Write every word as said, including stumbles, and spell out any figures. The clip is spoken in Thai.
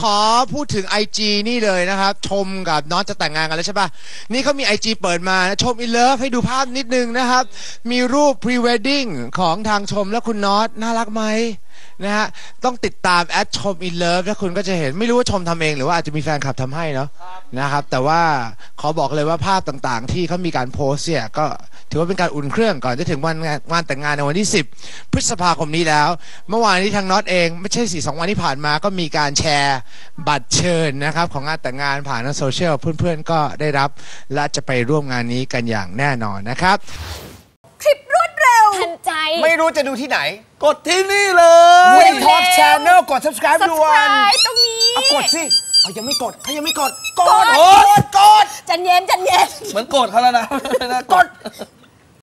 อพูดถึง ไอ จี นี่เลยนะครับชมกับน็อตจะแต่งงานกันแล้วใช่ป่ะนี่เขามี ไอ จี เปิดมาชม in love ให้ดูภาพนิดนึงนะครับมีรูป pre wedding ของทางชมและคุณน็อตน่ารักไหมนะฮะต้องติดตามแอดชม in love แล้วคุณก็จะเห็นไม่รู้ว่าชมทำเองหรือว่าอาจจะมีแฟนคลับทำให้เนาะนะครับแต่ว่าขอบอกเลยว่าภาพต่างๆที่เขามีการโพสต์เนี่ยก็ถือว่าเป็นการอุ่นเครื่องก่อนจะถึงวันงานแต่งงานในวันที่สิบพฤษภาคมนี้แล้วเมื่อวานนี้ทางน็อตเองไม่ใช่สี่สองวันที่ผ่านมาก็มีการแชร์บัตรเชิญนะครับของงานแต่งงานผ่านทางโซเชียลเพื่อนๆก็ได้รับและจะไปร่วมงานนี้กันอย่างแน่นอนนะครับคลิปรวดเร็วทันใจไม่รู้จะดูที่ไหนกดที่นี่เลยวีท็อปชาแนลกด subscribe ด่วน subscribe ตรงนี้เอากดสิเอายังไม่กดเขายังไม่กดกดกดกดจันเย็นจันเย็นเหมือนโกรธเขาแล้วนะกด